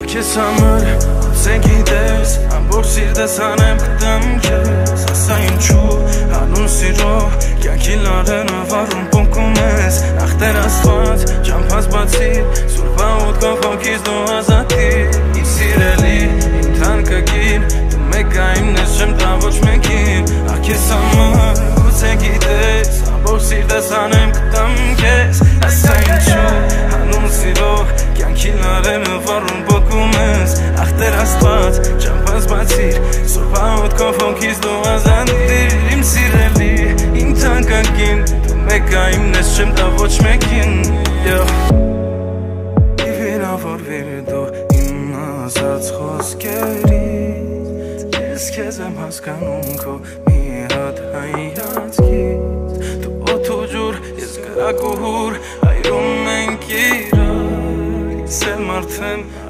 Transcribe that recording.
Քեզ համար ցենքիդես ամբողջ սիրտս անեմ կտամ քեզ ասա ինչու հանուն սիրո կյանքին լարենը վառում փոքում ես ախտեր աստված ճամփաս բացի սուրբա ուտքով հոգիս դու ազատիր իր սիրելի իմ թանկագին դու մեկա իմն ես չեմ տա ոչ մեկին ախ քեզ համար ցենքիդես ամբողջ սիրտս անեմ կտամ քեզ ասա ինչու հանուն սիրո կյանքին լարենը վառում փոքում ես ախտեր աստված ճամփաս բացիր սուրբա ուտքով հոգիս դու ազատիր իմ սիրելի իմ թանկագին դու մեկա իմն ես չեմ տա ոչ մեկին Վիրավորվիր դու իմ ասած խոսքերից ես քեզ եմ հասկանում քո մի հատ հայացքից դու օդ ու ջուր ես կրակ ու հուր այրում ենք իրար ես էլ մարդ եմ